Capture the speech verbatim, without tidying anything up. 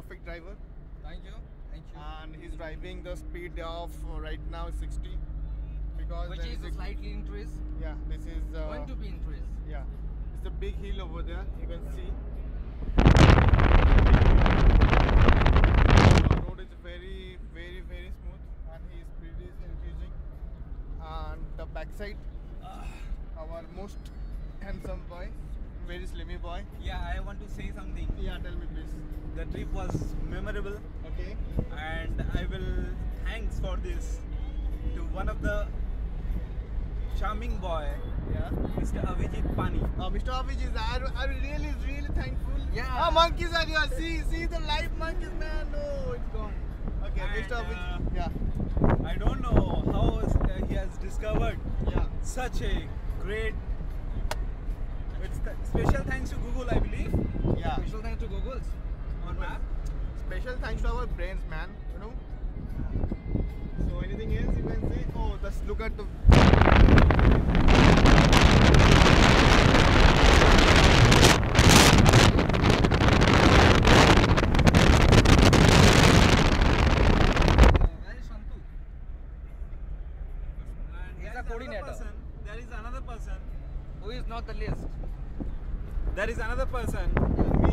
perfect driver. Thank you. Thank you. And he's driving the speed of uh, right now sixty. Because Which there is a- slightly increase. yeah, this is uh, Going to be increase. yeah, it's a big hill over there. You can see. The road is very, very, very smooth, and his speed is increasing. And the backside, uh, our most handsome boy, very slimy boy. Yeah, I want to say something. Yeah, tell me please. The trip was memorable, Okay. and I will thanks for this to one of the charming boy, Yeah. Mister Avijit Pani. Uh, Mister Avijit, are, are really, really thankful. Yeah. Ah, monkeys are here. See, see the live monkeys, man. No, it's gone. Okay, And, Mister Avijit. uh, Yeah. I don't know how uh, he has discovered Yeah. such a great. It's the special thanks to Google, I believe, Yeah. Special thanks to Googles. on map. Special thanks to our brains, man. You know. So anything else you can say? Oh, just look at the. Where is Shantu? And He's there a is another coordinator. person- There is another person. Who is not the list? There is another person. Yeah, me